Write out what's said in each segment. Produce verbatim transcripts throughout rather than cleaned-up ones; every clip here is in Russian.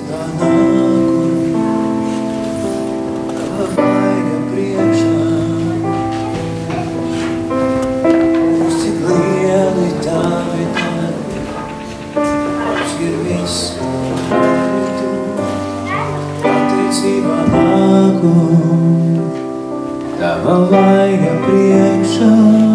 Tava vaiga priekšā,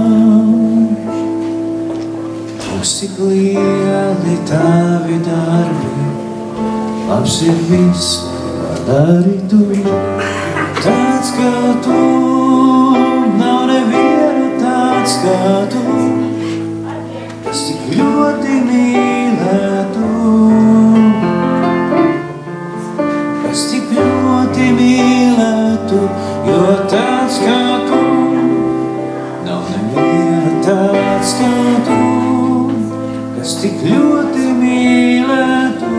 kungs, cik lieli tavi darbi, labs ir viss, ko dari tu. Tāds kā tu, nav neviena tāds kā tu, kas tik ļoti mīlētu, kas tik ļoti mīlētu, jo tāds kā tu, nav neviena tāds kā tu, kas tik ļoti mīlētu,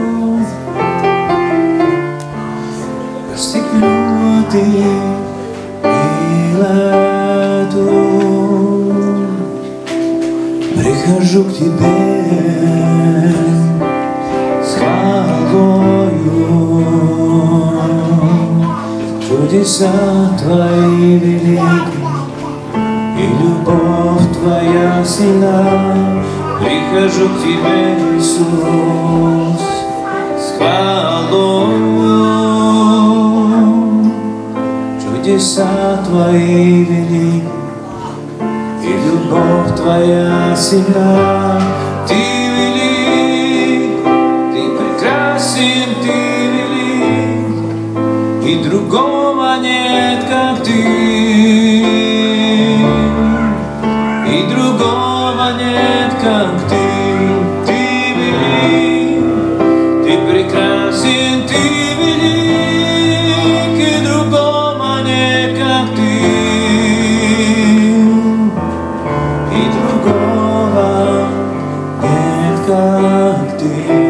kas tik ļoti mīlētu. Прихожу к тебе с хвалою, чудеса твои велики, и любовь твоя сильна. Прихожу к тебе, Иисус, с хвалою, чудеса твои велики, и любовь твоя сильна. Ты велик, ты прекрасен, ты велик, и другого нет, как ты, и другого нет, как ты. Ты велик, ты прекрасен, ты велик, и другого нет, как ты, и другого нет, как ты.